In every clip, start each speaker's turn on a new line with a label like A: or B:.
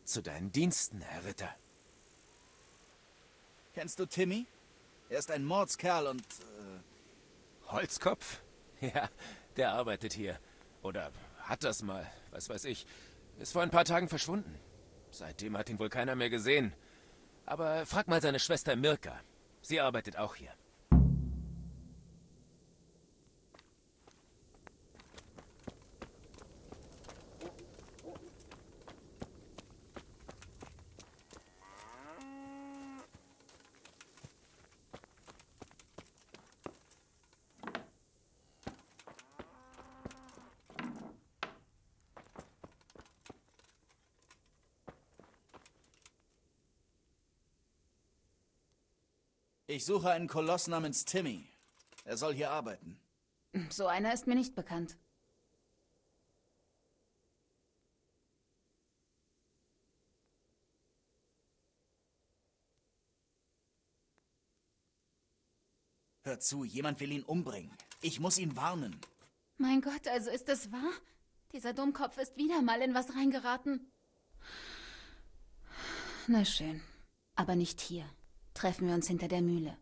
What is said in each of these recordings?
A: Zu deinen Diensten, Herr Ritter.
B: Kennst du Timmy? Er ist ein Mordskerl und...
A: Holzkopf? Ja, der arbeitet hier. Oder hat das mal, was weiß ich. Ist vor ein paar Tagen verschwunden. Seitdem hat ihn wohl keiner mehr gesehen. Aber frag mal seine Schwester Mirka. Sie arbeitet auch hier.
B: Ich suche einen Koloss namens Timmy. Er soll hier arbeiten.
C: So einer ist mir nicht bekannt.
B: Hör zu, jemand will ihn umbringen. Ich muss ihn warnen.
C: Mein Gott, also ist es wahr? Dieser Dummkopf ist wieder mal in was reingeraten. Na schön, aber nicht hier. Treffen wir uns hinter der Mühle.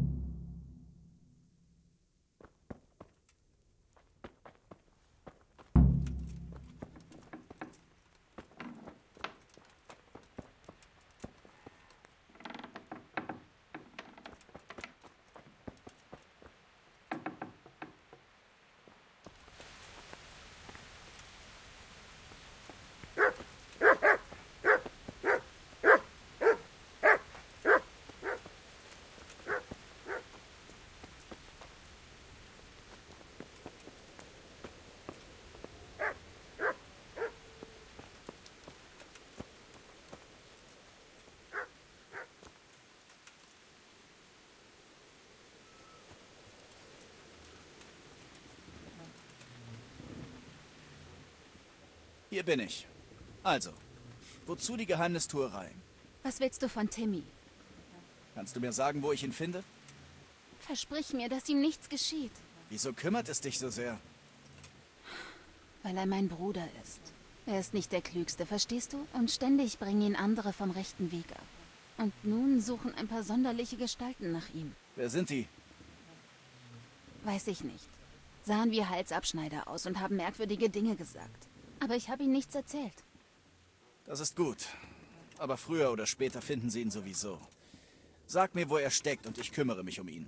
B: Hier bin ich. Also, wozu die Geheimnistuerei?
C: Was willst du von Timmy?
B: Kannst du mir sagen, wo ich ihn finde?
C: Versprich mir, dass ihm nichts geschieht.
B: Wieso kümmert es dich so sehr?
C: Weil er mein Bruder ist. Er ist nicht der Klügste, verstehst du? Und ständig bringen ihn andere vom rechten Weg ab. Und nun suchen ein paar sonderliche Gestalten nach ihm.
B: Wer sind die?
C: Weiß ich nicht. Sahen wie Halsabschneider aus und haben merkwürdige Dinge gesagt. Aber ich habe ihm nichts erzählt.
B: Das ist gut. Aber früher oder später finden sie ihn sowieso. Sag mir, wo er steckt und ich kümmere mich um ihn.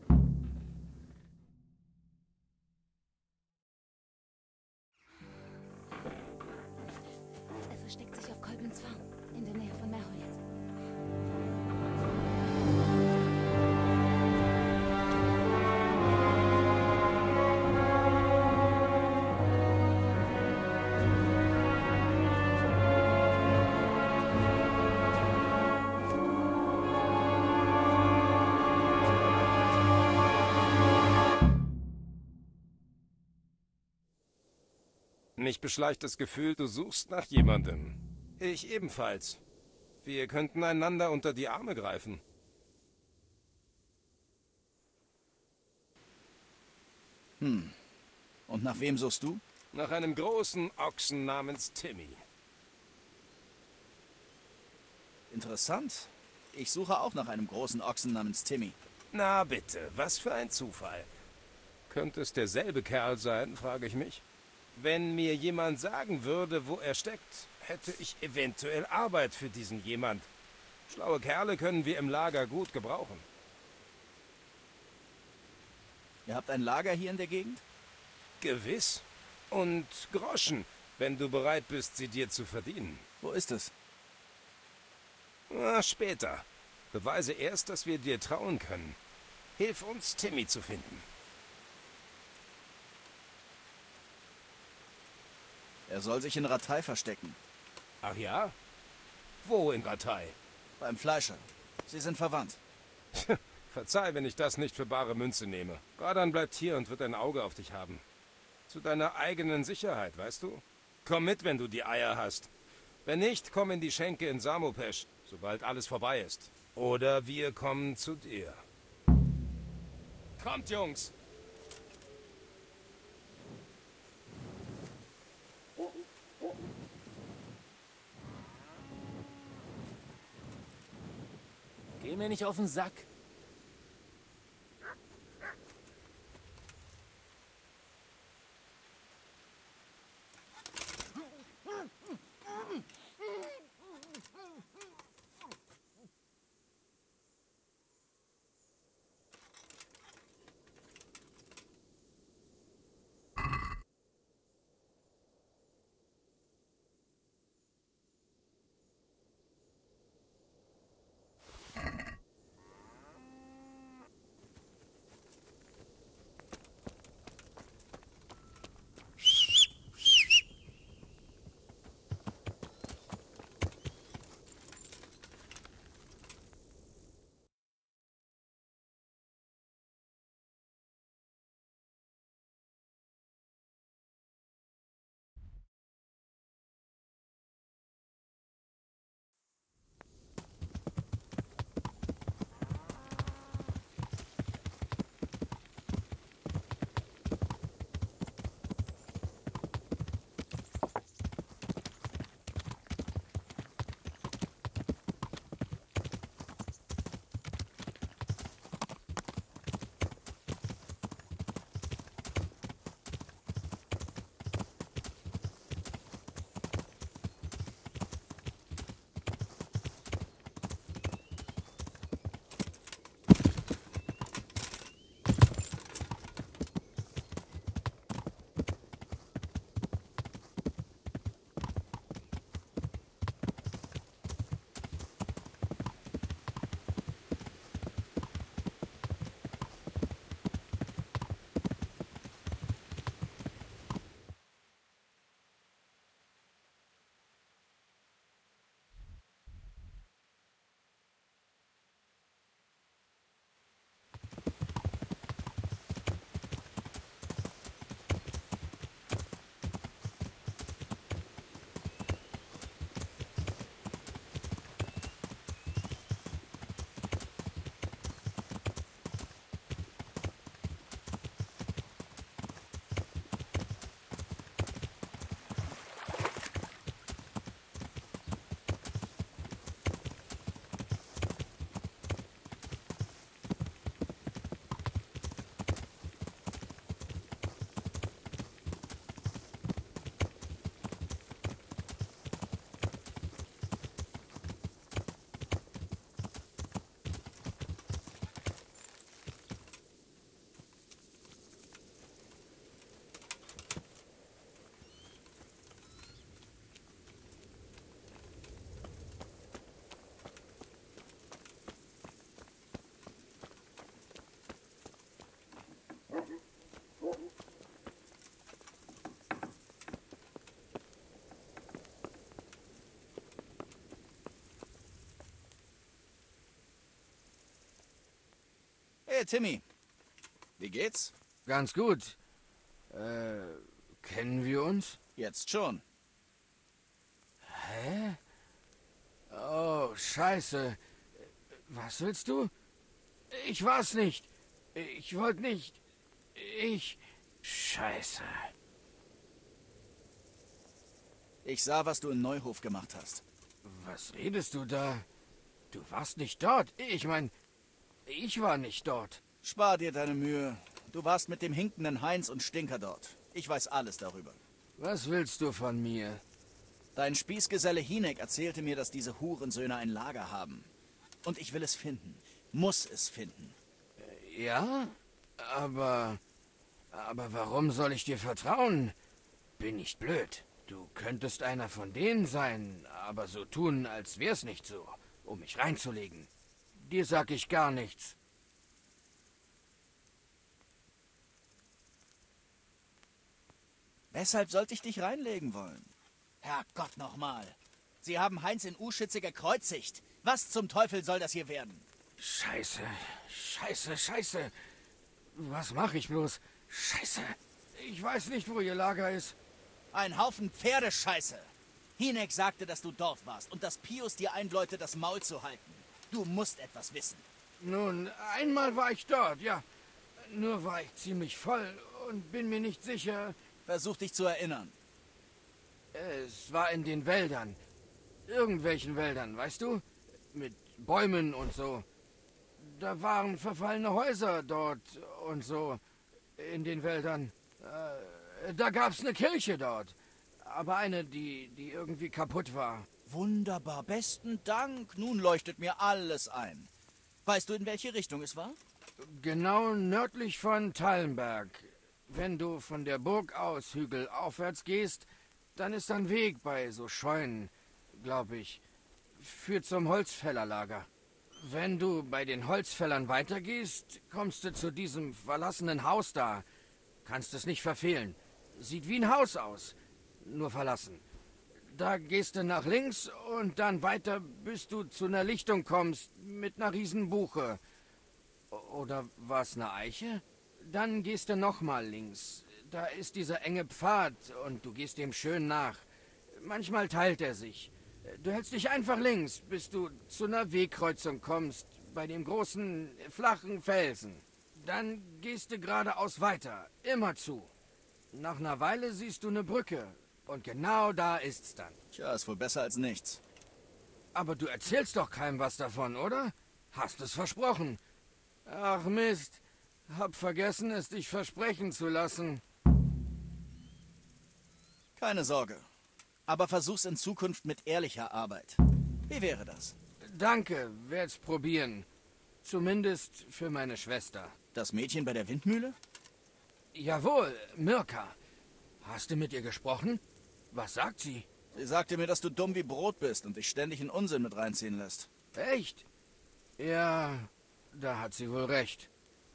C: Er versteckt sich auf Kolbins Farm, in der Nähe von Merholt.
D: Mich beschleicht das Gefühl, du suchst nach jemandem. Ich ebenfalls. Wir könnten einander unter die Arme greifen.
B: Und nach wem suchst du?
D: Nach einem großen Ochsen namens Timmy.
B: Interessant. Ich suche auch nach einem großen Ochsen namens Timmy.
D: Na bitte, was für ein Zufall. Könnte es derselbe Kerl sein, frage ich mich. Wenn mir jemand sagen würde, wo er steckt, hätte ich eventuell Arbeit für diesen jemand. Schlaue Kerle können wir im Lager gut gebrauchen.
B: Ihr habt ein Lager hier in der Gegend?
D: Gewiss. Und Groschen, wenn du bereit bist, sie dir zu verdienen.
B: Wo ist es?
D: Na, später. Beweise erst, dass wir dir trauen können. Hilf uns, Timmy zu finden.
B: Er soll sich in Ratay verstecken.
D: Ach ja? Wo in Ratay?
B: Beim Fleischer. Sie sind verwandt.
D: Verzeih, wenn ich das nicht für bare Münze nehme. Radan bleibt hier und wird ein Auge auf dich haben. Zu deiner eigenen Sicherheit, weißt du? Komm mit, wenn du die Eier hast. Wenn nicht, komm in die Schenke in Samopesh, sobald alles vorbei ist. Oder wir kommen zu dir. Kommt, Jungs!
A: Geh mir nicht auf den Sack.
B: Hey, Timmy. Wie geht's?
E: Ganz gut. Kennen wir uns?
B: Jetzt schon.
E: Hä? Oh, scheiße. Was willst du? Ich war's nicht. Ich wollte nicht. Scheiße.
B: Ich sah, was du in Neuhof gemacht hast.
E: Was redest du da? Du warst nicht dort. Ich meine, ich war nicht dort.
B: Spar dir deine Mühe. Du warst mit dem hinkenden Heinz und Stinker dort. Ich weiß alles darüber.
E: Was willst du von mir?
B: Dein Spießgeselle Hinek erzählte mir, dass diese Hurensöhne ein Lager haben. Und ich will es finden. Muss es finden.
E: Ja? Aber warum soll ich dir vertrauen? Bin nicht blöd. Du könntest einer von denen sein, aber so tun, als wär's nicht so, um mich reinzulegen. Dir sag ich gar nichts.
B: Weshalb sollte ich dich reinlegen wollen? Herrgott nochmal. Sie haben Heinz in Uschitze gekreuzigt. Was zum Teufel soll das hier werden?
E: Scheiße, scheiße, scheiße. Was mache ich bloß? Scheiße. Ich weiß nicht, wo ihr Lager ist.
B: Ein Haufen Pferdescheiße. Hinek sagte, dass du dort warst und dass Pius dir einbläute, das Maul zu halten. Du musst etwas wissen.
E: Nun, einmal war ich dort, ja. Nur war ich ziemlich voll und bin mir nicht sicher.
B: Versuch dich zu erinnern.
E: Es war in den Wäldern. Irgendwelchen Wäldern, weißt du? Mit Bäumen und so. Da waren verfallene Häuser dort und so in den Wäldern. Da gab's eine Kirche dort. Aber eine, die irgendwie kaputt war.
B: Wunderbar, besten Dank. Nun leuchtet mir alles ein. Weißt du, in welche Richtung es war?
E: Genau nördlich von Tallenberg. Wenn du von der Burg aus Hügel aufwärts gehst, dann ist ein Weg bei so Scheunen, glaube ich. Führt zum Holzfällerlager. Wenn du bei den Holzfällern weitergehst, kommst du zu diesem verlassenen Haus da. Kannst es nicht verfehlen. Sieht wie ein Haus aus, nur verlassen. Da gehst du nach links und dann weiter, bis du zu einer Lichtung kommst mit einer Riesenbuche. Oder war es eine Eiche? Dann gehst du nochmal links. Da ist dieser enge Pfad und du gehst dem schön nach. Manchmal teilt er sich. Du hältst dich einfach links, bis du zu einer Wegkreuzung kommst, bei dem großen, flachen Felsen. Dann gehst du geradeaus weiter, immer zu. Nach einer Weile siehst du eine Brücke. Und genau da ist's dann.
B: Tja, ist wohl besser als nichts.
E: Aber du erzählst doch keinem was davon, oder? Hast es versprochen. Ach Mist. Hab vergessen, es dich versprechen zu lassen.
B: Keine Sorge. Aber versuch's in Zukunft mit ehrlicher Arbeit. Wie wäre das?
E: Danke, werd's probieren. Zumindest für meine Schwester.
B: Das Mädchen bei der Windmühle?
E: Jawohl, Mirka. Hast du mit ihr gesprochen? Was sagt sie?
B: Sie sagte mir, dass du dumm wie Brot bist und dich ständig in Unsinn mit reinziehen lässt.
E: Echt? Ja, da hat sie wohl recht.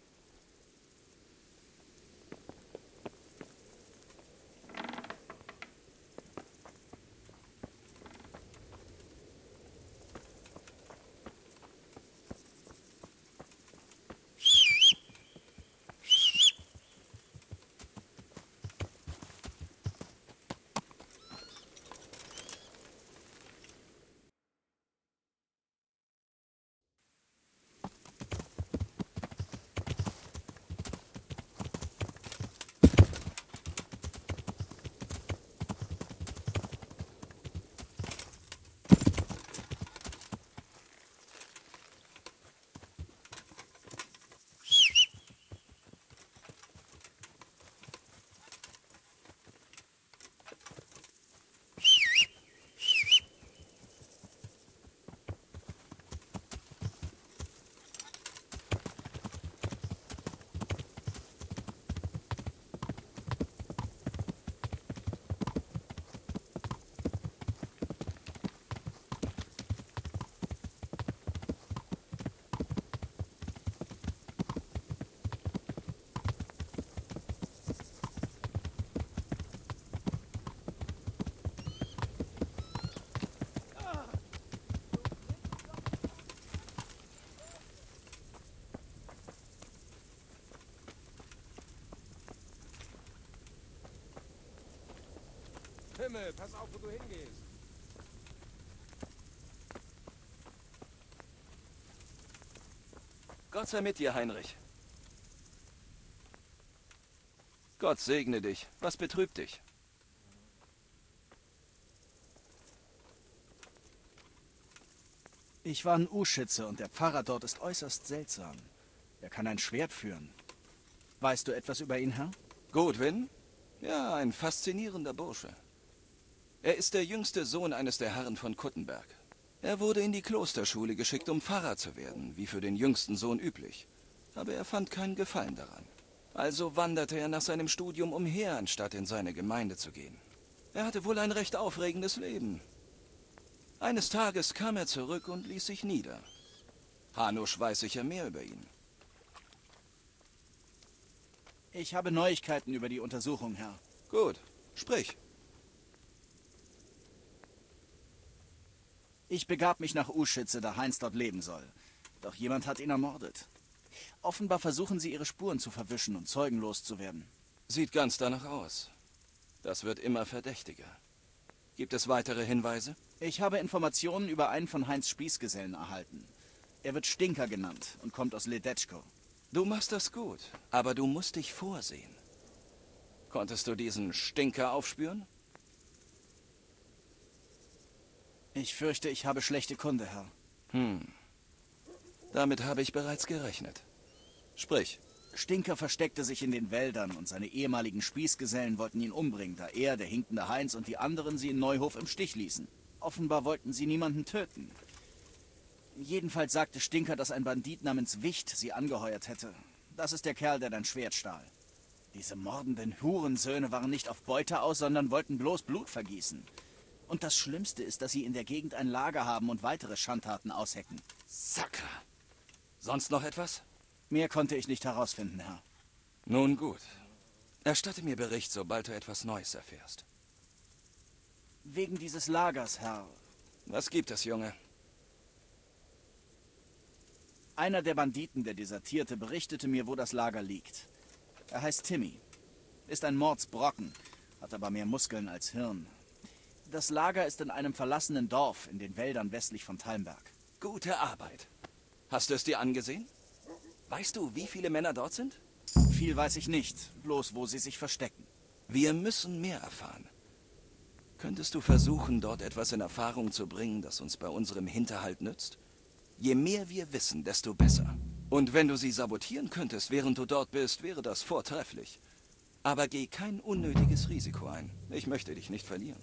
D: Himmel, pass auf, wo du hingehst.
F: Gott sei mit dir, Heinrich. Gott segne dich. Was betrübt dich?
B: Ich war ein U-Schütze und der Pfarrer dort ist äußerst seltsam. Er kann ein Schwert führen. Weißt du etwas über ihn, Herr?
F: Godwin? Ja, ein faszinierender Bursche. Er ist der jüngste Sohn eines der Herren von Kuttenberg. Er wurde in die Klosterschule geschickt, um Pfarrer zu werden, wie für den jüngsten Sohn üblich. Aber er fand keinen Gefallen daran. Also wanderte er nach seinem Studium umher, anstatt in seine Gemeinde zu gehen. Er hatte wohl ein recht aufregendes Leben. Eines Tages kam er zurück und ließ sich nieder. Hanusch weiß sicher mehr über ihn.
B: Ich habe Neuigkeiten über die Untersuchung, Herr.
F: Gut, sprich.
B: Ich begab mich nach Uschitze, da Heinz dort leben soll. Doch jemand hat ihn ermordet. Offenbar versuchen sie, ihre Spuren zu verwischen und Zeugen loszuwerden.
F: Sieht ganz danach aus. Das wird immer verdächtiger. Gibt es weitere Hinweise?
B: Ich habe Informationen über einen von Heinz Spießgesellen erhalten. Er wird Stinker genannt und kommt aus Ledetschko.
F: Du machst das gut, aber du musst dich vorsehen. Konntest du diesen Stinker aufspüren?
B: Ich fürchte, ich habe schlechte Kunde, Herr.
F: Damit habe ich bereits gerechnet. Sprich.
B: Stinker versteckte sich in den Wäldern und seine ehemaligen Spießgesellen wollten ihn umbringen, da er, der hinkende Heinz und die anderen sie in Neuhof im Stich ließen. Offenbar wollten sie niemanden töten. Jedenfalls sagte Stinker, dass ein Bandit namens Wicht sie angeheuert hätte. Das ist der Kerl, der dein Schwert stahl. Diese mordenden Hurensöhne waren nicht auf Beute aus, sondern wollten bloß Blut vergießen. Und das Schlimmste ist, dass sie in der Gegend ein Lager haben und weitere Schandtaten aushecken.
F: Sakra. Sonst noch etwas?
B: Mehr konnte ich nicht herausfinden, Herr.
F: Nun gut. Erstatte mir Bericht, sobald du etwas Neues erfährst.
B: Wegen dieses Lagers, Herr.
F: Was gibt es, Junge?
B: Einer der Banditen, der desertierte, berichtete mir, wo das Lager liegt. Er heißt Timmy. Ist ein Mordsbrocken, hat aber mehr Muskeln als Hirn. Das Lager ist in einem verlassenen Dorf in den Wäldern westlich von Talmberg.
F: Gute Arbeit. Hast du es dir angesehen? Weißt du, wie viele Männer dort sind?
B: Viel weiß ich nicht, bloß wo sie sich verstecken.
F: Wir müssen mehr erfahren. Könntest du versuchen, dort etwas in Erfahrung zu bringen, das uns bei unserem Hinterhalt nützt? Je mehr wir wissen, desto besser. Und wenn du sie sabotieren könntest, während du dort bist, wäre das vortrefflich. Aber geh kein unnötiges Risiko ein. Ich möchte dich nicht verlieren.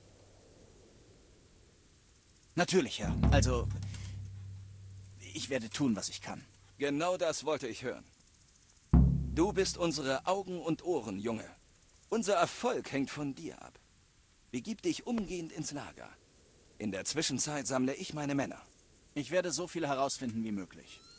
B: Natürlich, Herr. Also, ich werde tun, was ich kann.
F: Genau das wollte ich hören. Du bist unsere Augen und Ohren, Junge. Unser Erfolg hängt von dir ab. Begib dich umgehend ins Lager. In der Zwischenzeit sammle ich meine Männer.
B: Ich werde so viel herausfinden wie möglich.